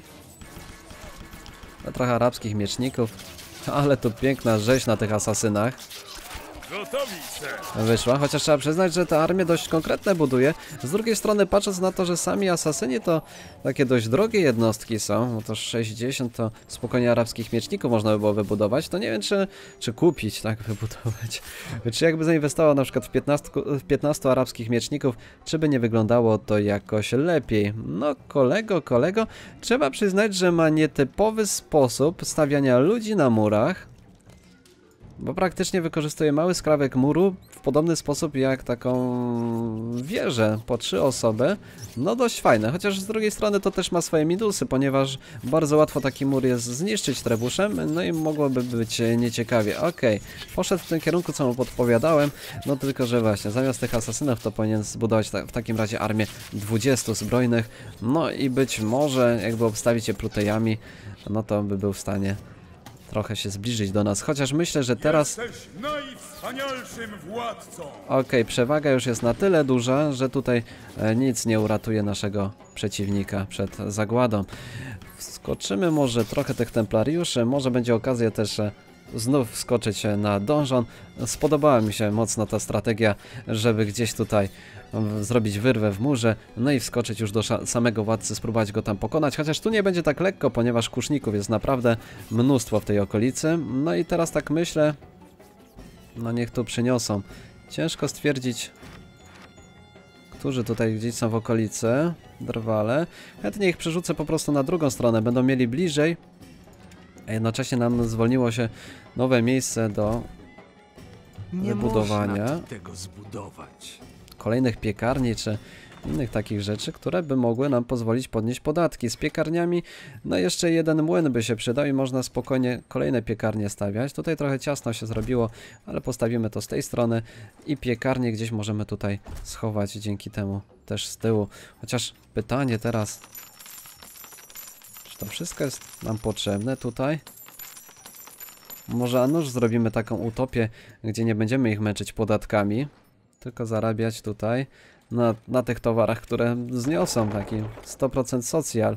Trochę arabskich mieczników, ale tu piękna rzeź na tych asasynach Gotowi, ser. wyszła, chociaż trzeba przyznać, że te armie dość konkretne buduje. Z drugiej strony, patrząc na to, że sami asasyni to takie dość drogie jednostki są, bo to sześćdziesiąt to spokojnie arabskich mieczników można by było wybudować, to nie wiem czy, czy kupić, tak, wybudować. Czy jakby zainwestował na przykład w piętnaście, w piętnaście arabskich mieczników, czy by nie wyglądało to jakoś lepiej? No kolego, kolego, trzeba przyznać, że ma nietypowy sposób stawiania ludzi na murach, bo praktycznie wykorzystuje mały skrawek muru w podobny sposób jak taką wieżę po trzy osoby. No dość fajne, chociaż z drugiej strony to też ma swoje minusy, ponieważ bardzo łatwo taki mur jest zniszczyć trebuszem, no i mogłoby być nieciekawie. Okej, okay. Poszedł w tym kierunku, co mu podpowiadałem, no tylko, że właśnie zamiast tych asasynów to powinien zbudować ta w takim razie armię dwudziestu zbrojnych, no i być może jakby obstawić je plutejami, no to by był w stanie trochę się zbliżyć do nas, chociaż myślę, że teraz... Jesteś najwspanialszym władcą. Okej, okay, przewaga już jest na tyle duża, że tutaj e, nic nie uratuje naszego przeciwnika przed zagładą. Wskoczymy może trochę tych templariuszy, może będzie okazja też e, znów wskoczyć na donżon. Spodobała mi się mocno ta strategia, żeby gdzieś tutaj zrobić wyrwę w murze, no i wskoczyć już do samego władcy, spróbować go tam pokonać, chociaż tu nie będzie tak lekko, ponieważ kuszników jest naprawdę mnóstwo w tej okolicy. No i teraz tak myślę, no niech tu przyniosą. Ciężko stwierdzić, którzy tutaj gdzieś są w okolicy, drwale. Chętnie ich przerzucę po prostu na drugą stronę, będą mieli bliżej, a jednocześnie nam zwolniło się nowe miejsce do Nie wybudowania można tu tego zbudować. kolejnych piekarni czy innych takich rzeczy, które by mogły nam pozwolić podnieść podatki. Z piekarniami, no jeszcze jeden młyn by się przydał i można spokojnie kolejne piekarnie stawiać. Tutaj trochę ciasno się zrobiło, ale postawimy to z tej strony i piekarnię gdzieś możemy tutaj schować dzięki temu też z tyłu. Chociaż pytanie teraz, czy to wszystko jest nam potrzebne tutaj? Może a nuż zrobimy taką utopię, gdzie nie będziemy ich męczyć podatkami, tylko zarabiać tutaj na, na tych towarach, które zniosą taki sto procent socjal.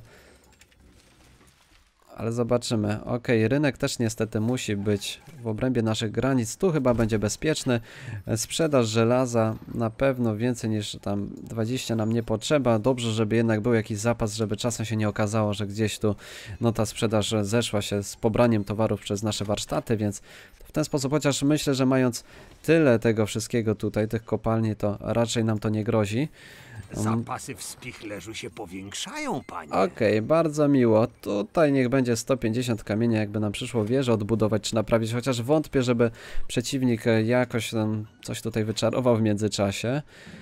Ale zobaczymy. Ok, rynek też niestety musi być w obrębie naszych granic. Tu chyba będzie bezpieczny. Sprzedaż żelaza na pewno więcej niż tam dwadzieścia nam nie potrzeba. Dobrze, żeby jednak był jakiś zapas, żeby czasem się nie okazało, że gdzieś tu no ta sprzedaż zeszła się z pobraniem towarów przez nasze warsztaty, więc w ten sposób, chociaż myślę, że mając tyle tego wszystkiego tutaj, tych kopalni, to raczej nam to nie grozi. Zapasy w spichlerzu się powiększają, panie. Okej, okay, bardzo miło. Tutaj niech będzie sto pięćdziesiąt kamienia, jakby nam przyszło wieżę odbudować czy naprawić, chociaż wątpię, żeby przeciwnik jakoś tam coś tutaj wyczarował w międzyczasie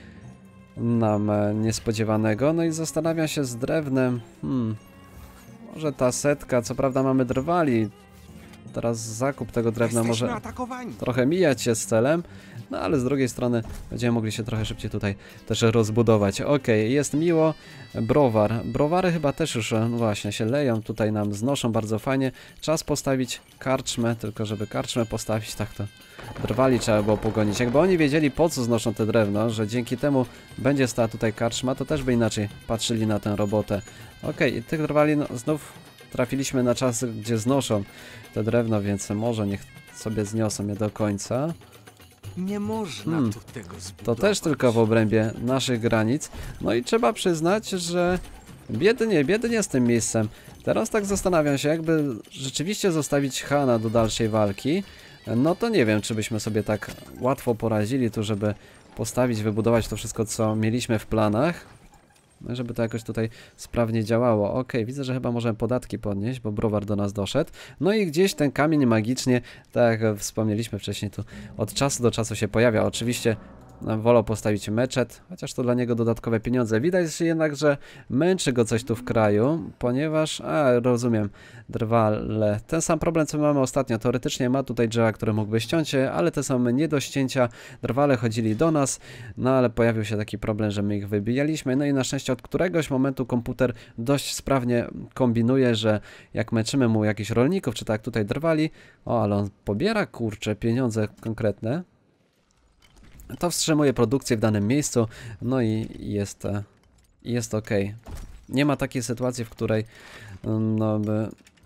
nam niespodziewanego. No i zastanawiam się z drewnem, hmm, może ta setka, co prawda mamy drwali, teraz zakup tego drewna Jesteśmy może atakowani. trochę mijać się z celem, no ale z drugiej strony będziemy mogli się trochę szybciej tutaj też rozbudować. Ok, jest miło. Browar. Browary chyba też już no właśnie się leją, tutaj nam znoszą bardzo fajnie. Czas postawić karczmę, tylko żeby karczmę postawić, tak to drwali trzeba było pogonić. Jakby oni wiedzieli, po co znoszą te drewno, że dzięki temu będzie stała tutaj karczma, to też by inaczej patrzyli na tę robotę. Ok, i tych drwali no, znów trafiliśmy na czas, gdzie znoszą te drewno, więc może niech sobie zniosą je do końca. Nie można Hmm. tu tego zbudować. To też tylko w obrębie naszych granic. No i trzeba przyznać, że biednie, biednie z tym miejscem. Teraz tak zastanawiam się, jakby rzeczywiście zostawić Hana do dalszej walki, no to nie wiem, czy byśmy sobie tak łatwo poradzili tu, żeby postawić, wybudować to wszystko, co mieliśmy w planach. No, żeby to jakoś tutaj sprawnie działało. Ok, widzę, że chyba możemy podatki podnieść, bo browar do nas doszedł. No i gdzieś ten kamień magicznie, tak jak wspomnieliśmy wcześniej, tu od czasu do czasu się pojawia. Oczywiście wolał postawić meczet, chociaż to dla niego dodatkowe pieniądze. Widać jednak, że męczy go coś tu w kraju, ponieważ, a rozumiem, drwale. Ten sam problem, co mamy ostatnio. Teoretycznie ma tutaj drzewa, które mógłby ściąć, ale te są nie do ścięcia. Drwale chodzili do nas, no ale pojawił się taki problem, że my ich wybijaliśmy. No i na szczęście od któregoś momentu komputer dość sprawnie kombinuje, że jak męczymy mu jakichś rolników, czy tak tutaj drwali, o, ale on pobiera, kurczę, pieniądze konkretne. To wstrzymuje produkcję w danym miejscu, no i jest, jest ok. Nie ma takiej sytuacji, w której no, by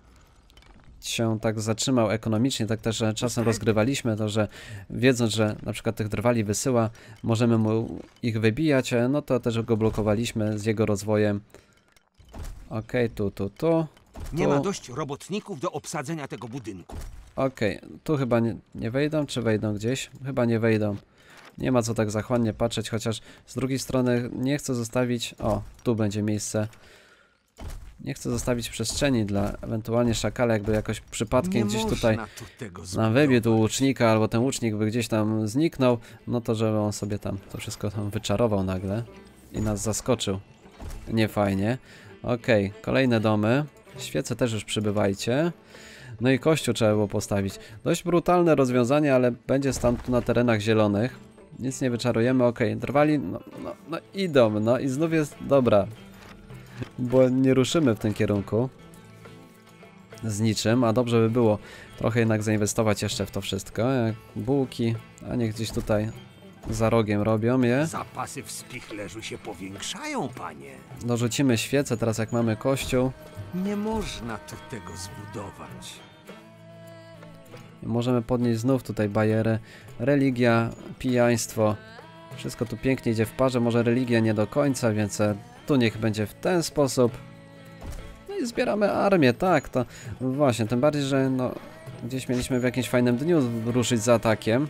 się tak zatrzymał ekonomicznie, tak też czasem rozgrywaliśmy to, że wiedząc, że na przykład tych drwali wysyła, możemy mu ich wybijać, no to też go blokowaliśmy z jego rozwojem. Ok, tu, tu, tu. Nie tu. ma dość robotników do obsadzenia tego budynku. Ok, tu chyba nie, nie wejdą, czy wejdą gdzieś? Chyba nie wejdą. Nie ma co tak zachłannie patrzeć, chociaż z drugiej strony nie chcę zostawić... O, tu będzie miejsce. Nie chcę zostawić przestrzeni dla ewentualnie szakala, jakby jakoś przypadkiem Nie gdzieś można tutaj tu tego nam zbudować. wybił łucznika, albo ten łucznik by gdzieś tam zniknął, no to żeby on sobie tam to wszystko tam wyczarował nagle i nas zaskoczył. Nie fajnie. Okej, kolejne domy. Świece też już przybywajcie. No i kościół trzeba było postawić. Dość brutalne rozwiązanie, ale będzie stan tu na terenach zielonych. Nic nie wyczarujemy, ok, drwali, no, no, no idą, no i znów jest, dobra, bo nie ruszymy w tym kierunku z niczym, a dobrze by było trochę jednak zainwestować jeszcze w to wszystko, jak bułki, a niech gdzieś tutaj za rogiem robią je. Zapasy w spichlerzu się powiększają, panie. Dorzucimy świece teraz jak mamy kościół. Nie można tu tego zbudować. Możemy podnieść znów tutaj barierę. Religia, pijaństwo. Wszystko tu pięknie idzie w parze. Może religia nie do końca, więc tu niech będzie w ten sposób. No i zbieramy armię, tak, to właśnie. Tym bardziej, że no, gdzieś mieliśmy w jakimś fajnym dniu ruszyć z atakiem.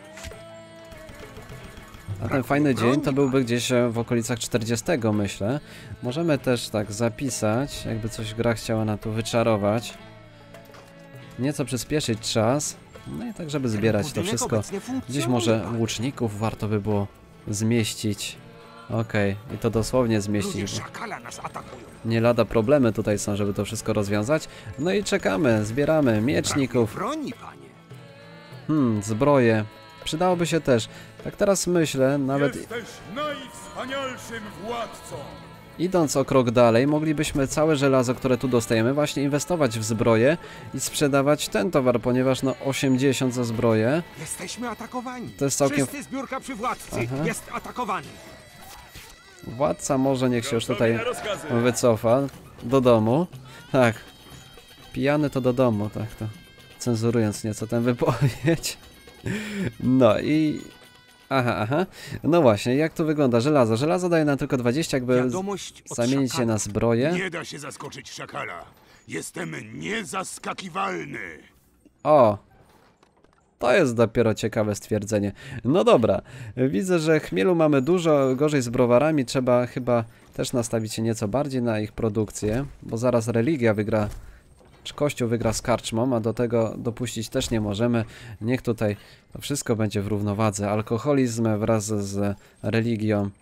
A ten fajny dzień to byłby gdzieś w okolicach czterdziestego, myślę. Możemy też tak zapisać, jakby coś gra chciała na tu wyczarować. Nieco przyspieszyć czas. No i tak, żeby zbierać to Budynek wszystko. obecnie Gdzieś funkcjonuje, może panie. łuczników warto by było zmieścić. Okej, i to dosłownie Ludzie zmieścić. Bo szakala nas atakują. nie lada problemy tutaj są, żeby to wszystko rozwiązać. No i czekamy, zbieramy mieczników. Broni, panie. Hmm, zbroje. Przydałoby się też. Tak teraz myślę, nawet Jesteś najwspanialszym władcą. idąc o krok dalej, moglibyśmy całe żelazo, które tu dostajemy, właśnie inwestować w zbroję i sprzedawać ten towar, ponieważ no osiemdziesiąt za zbroję. Jesteśmy atakowani. To jest całkiem- Wszyscy zbiórka przy władcy. Aha. Jest atakowany. Władca może niech się już Gotowi tutaj na rozkazy. wycofa do domu. Tak. Pijany to do domu, tak to. Cenzurując nieco tę wypowiedź. No i... Aha, aha. No właśnie, jak to wygląda? Żelazo. Żelazo daje nam tylko dwadzieścia, jakby Wiadomość od zamienić się szakala. na zbroję. Nie da się zaskoczyć szakala. Jestem niezaskakiwalny. O! To jest dopiero ciekawe stwierdzenie. No dobra, widzę, że chmielu mamy dużo, gorzej z browarami. Trzeba chyba też nastawić się nieco bardziej na ich produkcję, bo zaraz religia wygra, czy kościół wygra z karczmą, a do tego dopuścić też nie możemy. Niech tutaj to wszystko będzie w równowadze. Alkoholizm wraz z religią.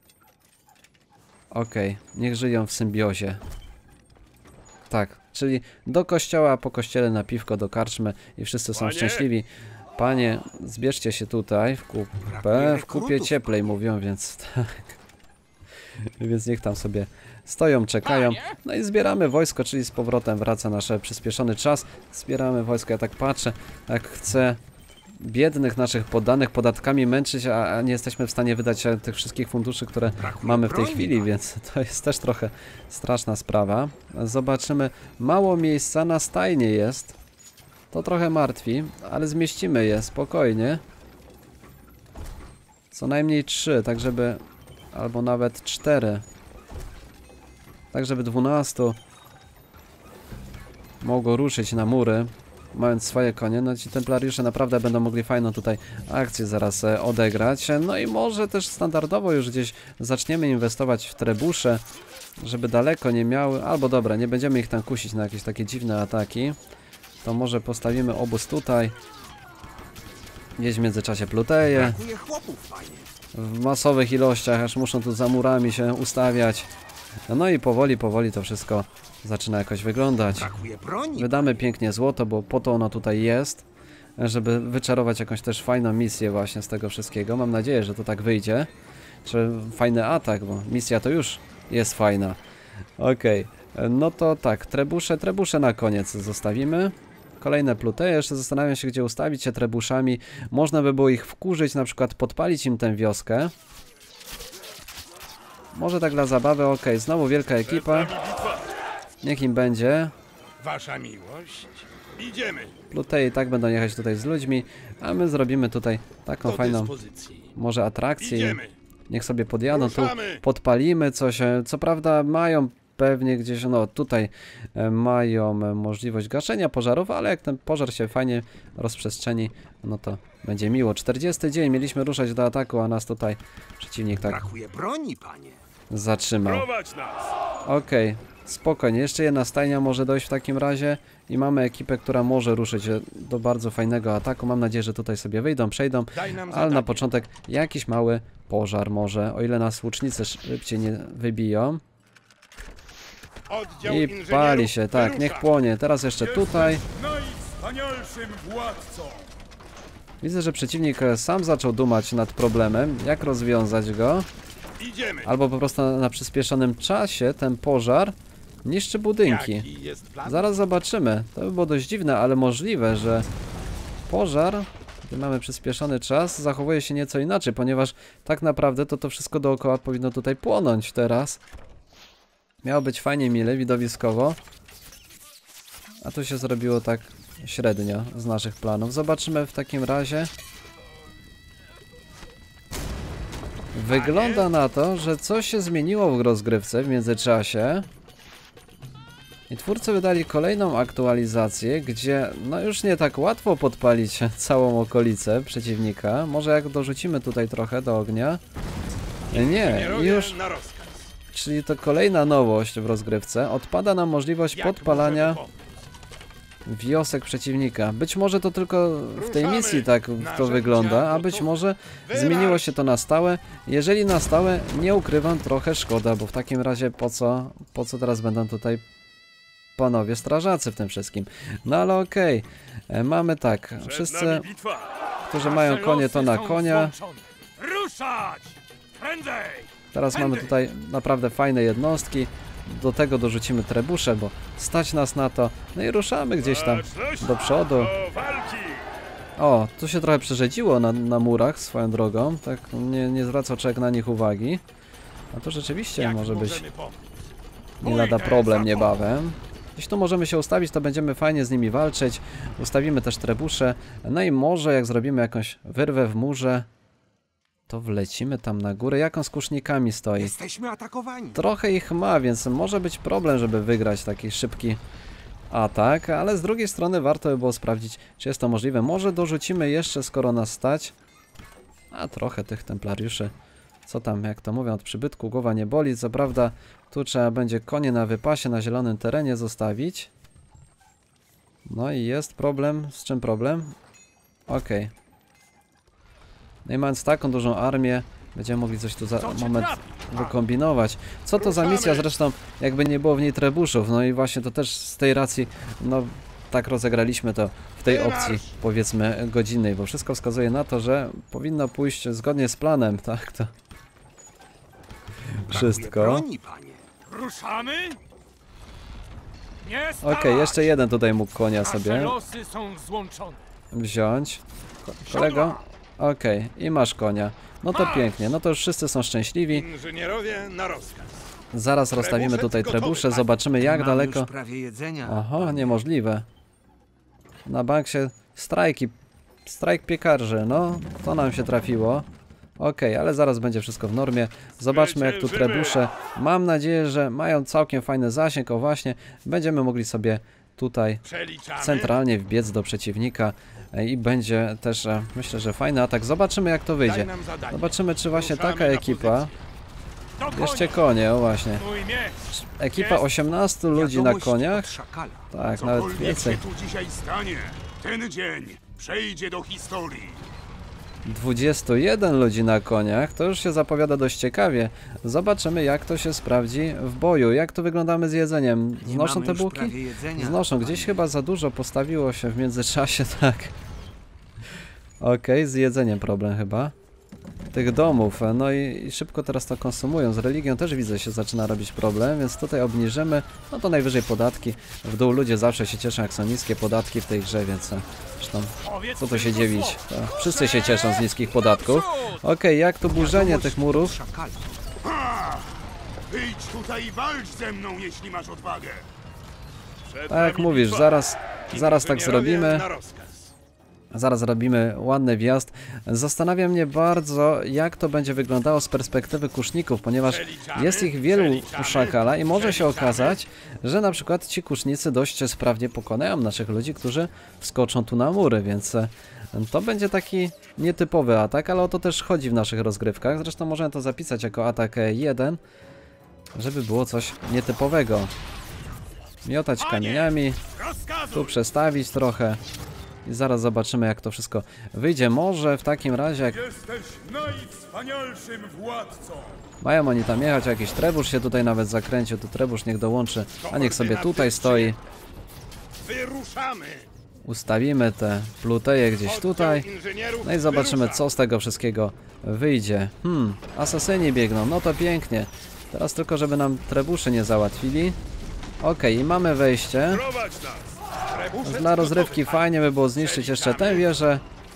Okej, niech żyją w symbiozie. Tak, czyli do kościoła, po kościele na piwko, do karczmy i wszyscy są Panie! szczęśliwi. Panie, zbierzcie się tutaj w kupę, w kupie cieplej mówią, więc tak. Więc niech tam sobie stoją, czekają. No i zbieramy wojsko, czyli z powrotem wraca nasz przyspieszony czas. Zbieramy wojsko, ja tak patrzę, jak chcę biednych naszych poddanych podatkami męczyć, a, a nie jesteśmy w stanie wydać e, tych wszystkich funduszy, które Brakuje mamy w tej broni, chwili, panie. więc to jest też trochę straszna sprawa. Zobaczymy, mało miejsca na stajnie jest. To trochę martwi, ale zmieścimy je spokojnie. Co najmniej trzy, tak żeby... albo nawet cztery. Tak żeby dwunastu mogło ruszyć na mury, mając swoje konie. No ci templariusze naprawdę będą mogli fajną tutaj akcję zaraz e, odegrać. No i może też standardowo już gdzieś zaczniemy inwestować w trebusze, żeby daleko nie miały, albo dobra, nie będziemy ich tam kusić na jakieś takie dziwne ataki. To może postawimy obóz tutaj. Gdzieś w międzyczasie pluteje. Brakuje chłopów, panie. W masowych ilościach, aż muszą tu za murami się ustawiać. No i powoli, powoli to wszystko zaczyna jakoś wyglądać. Brakuje broni. Wydamy pięknie złoto, bo po to ono tutaj jest, żeby wyczarować jakąś też fajną misję właśnie z tego wszystkiego. Mam nadzieję, że to tak wyjdzie. Czy fajny atak, bo misja to już jest fajna. Okej, no to tak, trebusze, trebusze na koniec zostawimy. Kolejne pluteje, jeszcze zastanawiam się, gdzie ustawić się trebuszami. Można by było ich wkurzyć, na przykład podpalić im tę wioskę. Może tak dla zabawy, okej, znowu wielka ekipa. Niech im będzie. Wasza miłość. Idziemy. Pluteje i tak będą jechać tutaj z ludźmi, a my zrobimy tutaj taką Do fajną, dyspozycji. może atrakcję. Idziemy. Niech sobie podjadą, tu Ruszamy. podpalimy coś. e, Co prawda mają pewnie gdzieś, no tutaj e, mają e, możliwość gaszenia pożarów, ale jak ten pożar się fajnie rozprzestrzeni, no to będzie miło. czterdziesty dzień, mieliśmy ruszać do ataku, a nas tutaj przeciwnik tak Brakuje broni, panie. zatrzymał. Prowadź nas. Okej, spokojnie, jeszcze jedna stajnia może dojść w takim razie i mamy ekipę, która może ruszyć e, do bardzo fajnego ataku. Mam nadzieję, że tutaj sobie wyjdą, przejdą, Daj nam ale na zadanie. początek jakiś mały pożar może, o ile nas łucznicy szybciej nie wybiją. Oddział I inżynierów pali się, tak, wyrusza. niech płonie. Teraz jeszcze tutaj. Jesteś najwspanialszym władcą. Widzę, że przeciwnik e, sam zaczął dumać nad problemem, jak rozwiązać go. Idziemy. Albo po prostu na, na przyspieszonym czasie ten pożar niszczy budynki. Jaki jest plan? Zaraz zobaczymy. To by było dość dziwne, ale możliwe, że pożar, gdy mamy przyspieszony czas, zachowuje się nieco inaczej, ponieważ tak naprawdę to to wszystko dookoła powinno tutaj płonąć teraz. Miało być fajnie, mile, widowiskowo. A tu się zrobiło tak średnio z naszych planów. Zobaczymy w takim razie. Wygląda na to, że coś się zmieniło w rozgrywce w międzyczasie. I twórcy wydali kolejną aktualizację, gdzie no już nie tak łatwo podpalić całą okolicę przeciwnika. Może jak dorzucimy tutaj trochę do ognia. Nie, Inżynierowie już. na rozkaz. Czyli to kolejna nowość w rozgrywce. Odpada nam możliwość Jak podpalania możemy pomóc? wiosek przeciwnika. Być może to tylko w tej misji tak to wygląda, a być może zmieniło się to na stałe. Jeżeli na stałe, nie ukrywam, trochę szkoda, bo w takim razie po co, po co teraz będą tutaj panowie strażacy w tym wszystkim. No ale okej, okay. Mamy tak, wszyscy, którzy mają konie, to na konia. Ruszać! Prędzej! Teraz mamy tutaj naprawdę fajne jednostki. Do tego dorzucimy trebusze, bo stać nas na to. No i ruszamy gdzieś tam do przodu. O, tu się trochę przerzedziło na, na murach swoją drogą. Tak nie, nie zwracał człowiek na nich uwagi. A to rzeczywiście Jak może być możemy pomóc? nie lada Pójdę problem za niebawem. Jeśli tu możemy się ustawić, to będziemy fajnie z nimi walczyć. Ustawimy też trebusze. No i może jak zrobimy jakąś wyrwę w murze, to wlecimy tam na górę. Jak on z kusznikami stoi? Jesteśmy atakowani. Trochę ich ma, więc może być problem, żeby wygrać taki szybki atak, ale z drugiej strony warto by było sprawdzić, czy jest to możliwe. Może dorzucimy jeszcze, skoro nas stać. A trochę tych templariuszy. Co tam, jak to mówią, od przybytku głowa nie boli. Co prawda, tu trzeba będzie konie na wypasie, na zielonym terenie zostawić. No i jest problem. Z czym problem? Okej. Okay. No i mając taką dużą armię, będziemy mogli coś tu za moment wykombinować. Co to za misja zresztą, jakby nie było w niej trebuszów. No i właśnie to też z tej racji, no tak rozegraliśmy to w tej opcji, powiedzmy, godzinnej, bo wszystko wskazuje na to, że powinno pójść zgodnie z planem, tak to wszystko. Broni, panie. Ruszamy? Okej, okay, jeszcze jeden tutaj mógł konia sobie losy są złączone. wziąć. Ko kolego? Okej, okay. I masz konia. No to pięknie, no to już wszyscy są szczęśliwi. Inżynierowie na rozkaz. Zaraz rozstawimy tutaj trebusze, zobaczymy jak daleko. Oho, niemożliwe. Na bank się strajki, strajk piekarzy, no to nam się trafiło. Okej, okay, ale zaraz będzie wszystko w normie. Zobaczmy jak tu trebusze. Mam nadzieję, że mają całkiem fajny zasięg. O właśnie, będziemy mogli sobie tutaj centralnie wbiec do przeciwnika. I będzie też, myślę, że fajny atak. Zobaczymy jak to wyjdzie. Zobaczymy czy właśnie taka ekipa. Bierzcie konie, o właśnie. Ekipa osiemnastu ludzi na koniach. Tak, nawet więcej. Tu dzisiaj stanie, ten dzień przejdzie do historii. dwudziestu jeden ludzi na koniach, to już się zapowiada dość ciekawie. Zobaczymy jak to się sprawdzi w boju. Jak to wyglądamy z jedzeniem? Znoszą te bułki? Znoszą. Gdzieś chyba za dużo postawiło się w międzyczasie, tak. Okej, okay, z jedzeniem problem chyba. Tych domów, no i, i szybko teraz to konsumują. Z religią też widzę się zaczyna robić problem, więc tutaj obniżymy, no to najwyżej podatki. W dół ludzie zawsze się cieszą jak są niskie podatki w tej grze, więc zresztą co to się dziwić. To wszyscy się cieszą z niskich podatków. Okej, okay, jak tu burzenie tych murów? Wyjdź tutaj i walcz ze mną, jeśli masz odwagę. Tak jak mówisz, zaraz, zaraz tak zrobimy. Zaraz robimy ładny wjazd. Zastanawia mnie bardzo, jak to będzie wyglądało z perspektywy kuszników, ponieważ jest ich wielu u szakala i może się okazać, że na przykład ci kusznicy dość sprawnie pokonają naszych ludzi, którzy wskoczą tu na mury, więc to będzie taki nietypowy atak, ale o to też chodzi w naszych rozgrywkach. Zresztą możemy to zapisać jako atak jeden, żeby było coś nietypowego. Miotać kamieniami, tu przestawić trochę. I zaraz zobaczymy jak to wszystko wyjdzie. Może w takim razie jak... Jesteś najwspanialszym władcą. Mają oni tam jechać, jakiś trebusz się tutaj nawet zakręcił. Tu trebusz niech dołączy, a niech sobie tutaj stoi. Wyruszamy. Ustawimy te pluteje gdzieś tutaj. No i zobaczymy co z tego wszystkiego wyjdzie. Hmm, asasyni biegną, no to pięknie. Teraz tylko żeby nam trebuszy nie załatwili. Okej, okay, i mamy wejście. Dla rozrywki fajnie by było zniszczyć jeszcze tę wieżę.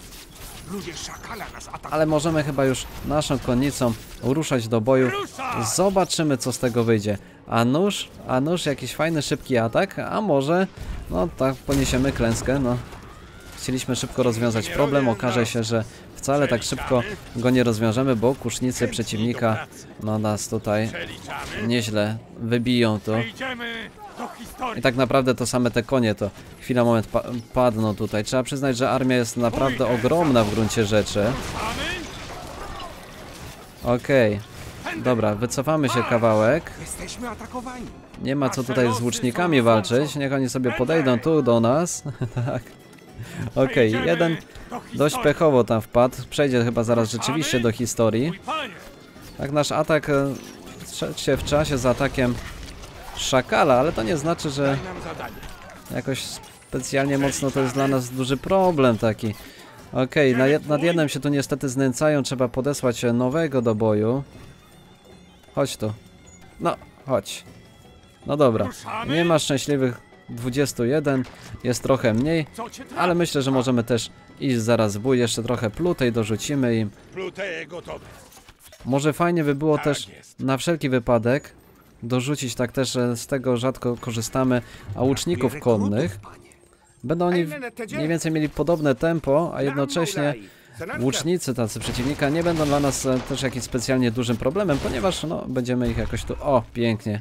Ale możemy chyba już naszą konnicą ruszać do boju. Zobaczymy co z tego wyjdzie. A nóż? A nóż jakiś fajny szybki atak? A może? No tak poniesiemy klęskę. No. Chcieliśmy szybko rozwiązać problem. Okaże się, że wcale tak szybko go nie rozwiążemy, bo kusznicy przeciwnika no nas tutaj nieźle wybiją tu. I tak naprawdę to same te konie to chwila, moment pa padną tutaj. Trzeba przyznać, że armia jest naprawdę ogromna w gruncie rzeczy. Okej. Okay. Dobra, wycofamy się kawałek. Jesteśmy atakowani. Nie ma co tutaj z łucznikami walczyć. Niech oni sobie podejdą tu do nas. Tak. Okej, jeden dość pechowo tam wpadł. Przejdzie chyba zaraz rzeczywiście do historii. Mój panie! Tak, nasz atak e, strzegł się w czasie z atakiem szakala, ale to nie znaczy, że Daj nam zadanie. jakoś specjalnie mocno to jest dla nas duży problem taki. Okej, na jed nad jednym się tu niestety znęcają, trzeba podesłać nowego do boju. Chodź tu. No, chodź. No dobra, nie ma szczęśliwych dwudziestu jeden, jest trochę mniej, Co cię trafi? ale myślę, że możemy też iść zaraz w bój, jeszcze trochę plutej dorzucimy im. Pluteje gotowe. Może fajnie by było Tak też jest. na wszelki wypadek dorzucić, tak też że z tego rzadko korzystamy, a łuczników konnych. Będą oni mniej więcej mieli podobne tempo, a jednocześnie łucznicy tacy przeciwnika nie będą dla nas e, też jakimś specjalnie dużym problemem, ponieważ no będziemy ich jakoś tu, o pięknie,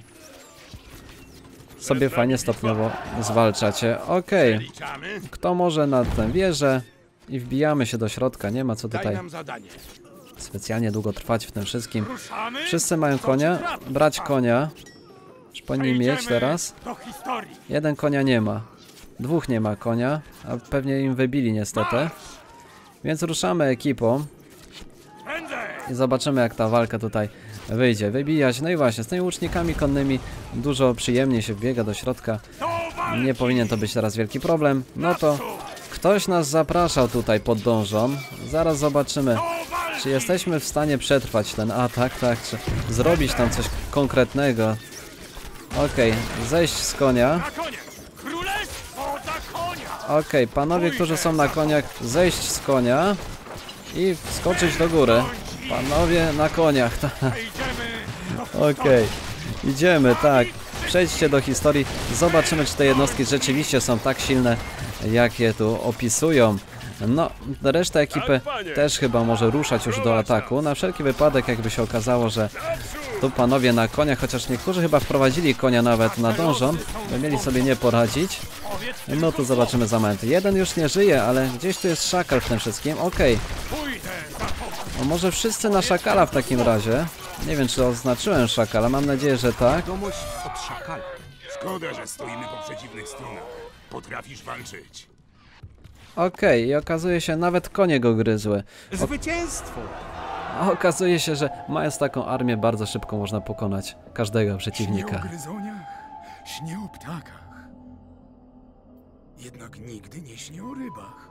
sobie fajnie stopniowo zwalczacie. Okej, Liczamy. kto może na tę wieżę i wbijamy się do środka, nie ma co Daj tutaj nam zadanie. specjalnie długo trwać w tym wszystkim. Ruszamy? Wszyscy mają konia, brać konia. Już powinni mieć Przejdziemy teraz. do historii. Jeden konia nie ma. Dwóch nie ma konia, a pewnie im wybili niestety. Więc ruszamy ekipą Prędzej! i zobaczymy jak ta walka tutaj wyjdzie. Wybijać, no i właśnie z tymi łucznikami konnymi dużo przyjemniej się wbiega do środka. Do walki! Nie powinien to być teraz wielki problem. No to ktoś nas zapraszał tutaj pod dążą. Zaraz zobaczymy, Do walki! czy jesteśmy w stanie przetrwać ten atak, tak? Czy zrobić tam coś konkretnego. Okej, zejść z konia. Na konie! Królestwo za konia! Okej, panowie, którzy są na koniach, zejść z konia i wskoczyć do góry. Panowie na koniach, tak. Przejdziemy do Okej, idziemy, tak. Przejdźcie do historii, zobaczymy, czy te jednostki rzeczywiście są tak silne, jak je tu opisują. No, reszta ekipy też chyba może ruszać już do ataku. Na wszelki wypadek, jakby się okazało, że tu panowie na koniach, chociaż niektórzy chyba wprowadzili konia nawet na dążą, by mieli sobie nie poradzić. No to zobaczymy za moment. Jeden już nie żyje, ale gdzieś tu jest szakal w tym wszystkim. Okej, Pójdę za tobą! no może wszyscy na szakala w takim razie. Nie wiem, czy oznaczyłem szakala, mam nadzieję, że tak. Wiadomość od szakala. Szkoda, że stoimy po przeciwnych stronach. Potrafisz walczyć. Okej, i okazuje się, nawet konie go gryzły. Zwycięstwo! A okazuje się, że mając taką armię, bardzo szybko można pokonać każdego Śnie o przeciwnika. gryzoniach, śnie o ptakach. Jednak nigdy nie śnie o rybach.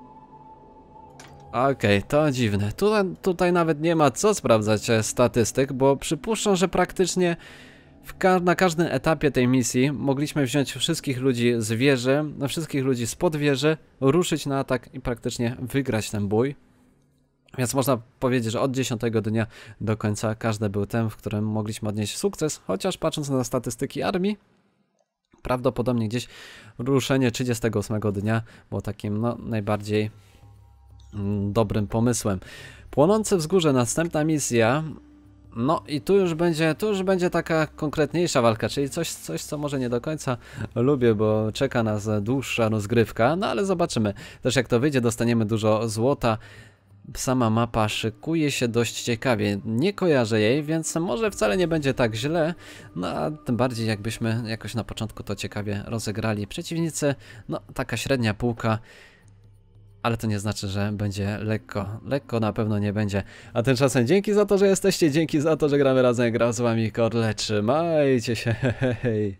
Okej, to dziwne. Tutaj, tutaj nawet nie ma co sprawdzać e, statystyk, bo przypuszczam, że praktycznie w ka na każdym etapie tej misji mogliśmy wziąć wszystkich ludzi z wieży, no, wszystkich ludzi spod wieży, ruszyć na atak i praktycznie wygrać ten bój. Więc można powiedzieć, że od dziesiątego dnia do końca każdy był ten, w którym mogliśmy odnieść sukces, chociaż patrząc na statystyki armii, prawdopodobnie gdzieś ruszenie trzydziestego ósmego dnia było takim no, najbardziej mm, dobrym pomysłem. Płonące wzgórze, następna misja. No i tu już będzie, tu już będzie taka konkretniejsza walka, czyli coś, coś co może nie do końca lubię, bo czeka nas dłuższa rozgrywka, no ale zobaczymy też jak to wyjdzie, dostaniemy dużo złota. Sama mapa szykuje się dość ciekawie, nie kojarzę jej, więc może wcale nie będzie tak źle, no a tym bardziej jakbyśmy jakoś na początku to ciekawie rozegrali. Przeciwnicy, no taka średnia półka, ale to nie znaczy, że będzie lekko, lekko na pewno nie będzie. A tymczasem dzięki za to, że jesteście, dzięki za to, że gramy razem, grał z wami Korle, trzymajcie się, hej.